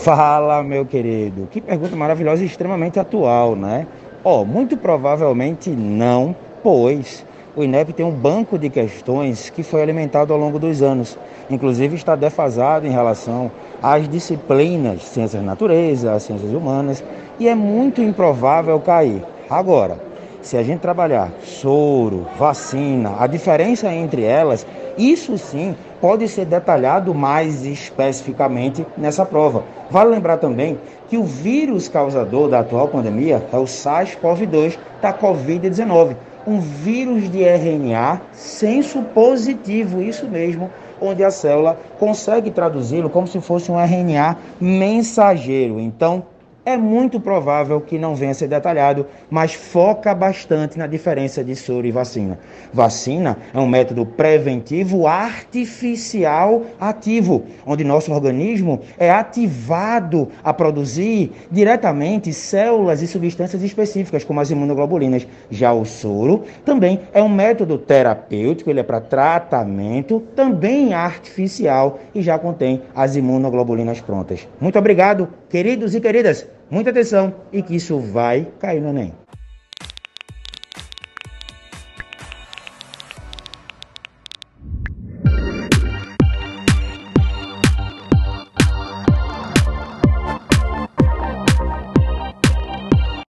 Fala, meu querido. Que pergunta maravilhosa e extremamente atual, né? Muito provavelmente não, pois o INEP tem um banco de questões que foi alimentado ao longo dos anos. Inclusive está defasado em relação às disciplinas ciências da natureza, ciências humanas, e é muito improvável cair. Agora, se a gente trabalhar soro, vacina, a diferença entre elas, isso sim pode ser detalhado mais especificamente nessa prova. Vale lembrar também que o vírus causador da atual pandemia é o SARS-CoV-2 da Covid-19, um vírus de RNA senso positivo, isso mesmo, onde a célula consegue traduzi-lo como se fosse um RNA mensageiro. Então, é muito provável que não venha a ser detalhado, mas foca bastante na diferença de soro e vacina. Vacina é um método preventivo artificial ativo, onde nosso organismo é ativado a produzir diretamente células e substâncias específicas, como as imunoglobulinas. Já o soro também é um método terapêutico, ele é para tratamento, também artificial e já contém as imunoglobulinas prontas. Muito obrigado, queridos e queridas. Muita atenção e que isso vai cair no Enem.